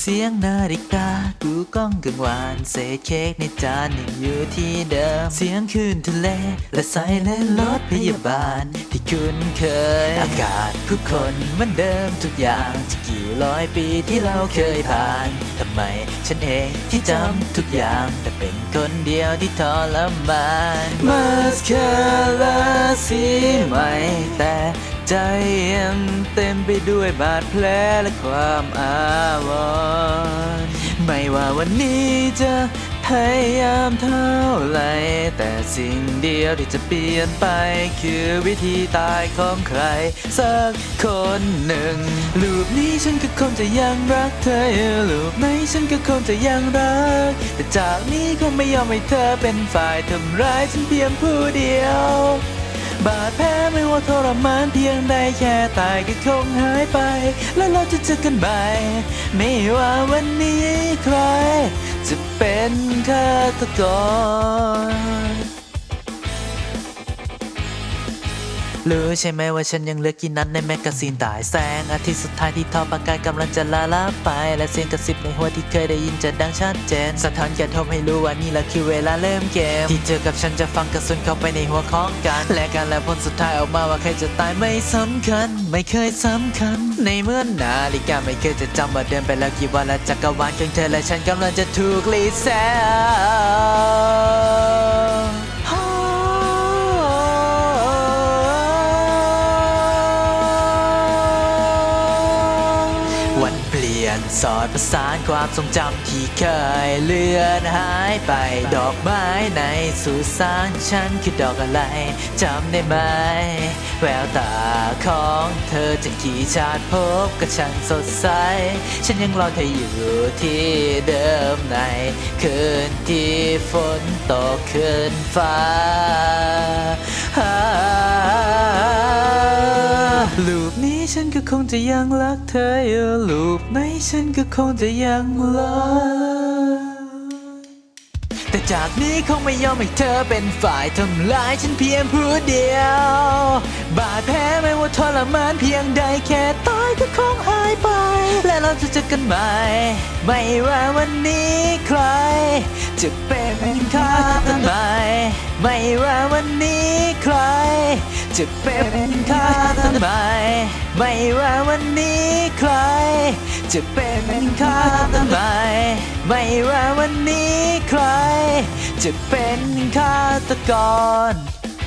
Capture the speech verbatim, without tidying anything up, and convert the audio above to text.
เสียงนาฬิกากูก้องกังวานเศษเค้กในจานยังอยู่ที่เดิมเสียงคลื่นทะเลและสายเล่นรถพยาบาลที่คุ้นเคยอากาศผู้คนเหมือนเดิมทุกอย่างจะกี่ร้อยปีที่เราเคยผ่านทำไมฉันเองที่จำทุกอย่างแต่เป็นคนเดียวที่ทรมานมาสคาร่าสีใหม่แต่ใจยังเต็มไปด้วยบาดแผลและความอาวรณ์ไม่ว่าวันนี้จะพยายามเท่าไรแต่สิ่งเดียวที่จะเปลี่ยนไปคือวิธีตายของใครสักคนหนึ่งลูปนี้ฉันก็คงจะยังรักเธออยู่ลูปไหนฉันก็คงจะยังรักแต่จากนี้คงไม่ยอมให้เธอเป็นฝ่ายทำร้ายฉันเพียงผู้เดียวบาดแผลไม่ว่าทรมานเพียงใดแค่ตายก็คงหายไปแล้วเราจะเจอกันใหม่ไม่ว่าวันนี้ใครจะเป็นฆาตกรรู้ใช่ไหมว่าฉันยังเหลือกี่นัดในแมกกาซีนตายแสงอาทิตย์สุดท้ายที่ทอประกายกำลังจะลาลาไปและเสียงกระซิบในหัวที่เคยได้ยินจะดังชัดเจนสะท้อนแก่ทมให้รู้ว่านี่แหละคือเวลาเริ่มเกมที่เจอกับฉันจะฟังกระสุนเข้าไปในหัวของกันและการและผลสุดท้ายออกมาว่าใครจะตายไม่สำคัญไม่เคยสำคัญในเมื่อนาฬิกาไม่เคยจะจำว่าเดินไปแล้วกี่วันและจักรวาลของเธอและฉันกำลังจะถูกรีเซ็ตวันเปลี่ยนสอดประสานความทรงจำที่เคยเลือนหายไปดอกไม้ในสุสานฉันคือดอกอะไรจำได้ไหมแววตาของเธอจะกี่ชาติพบกับฉันสดใสฉันยังรอเธออยู่ที่เดิมในคืนที่ฝนตกขึ้นฟ้าลูปนี้ฉันก็คงจะยังรักเธออยู่ลูปไหนฉันก็คงจะยังรักแต่จากนี้คงไม่ยอมให้เธอเป็นฝ่ายทำร้ายฉันเพียงผู้เดียวบาดแผลไม่ว่าทรมานเพียงใดแค่ตายก็คงหายไปและเราจะเจอกันใหม่ไม่ว่าวันนี้ใครจะเป็นฆาตกรไม่ว่าวันนี้ใครจะเป็นฆาตกรไม่ว่าวันนี้ใครจะเป็นฆาตกรไม่ว่าวันนี้ใครจะเป็นฆาตกร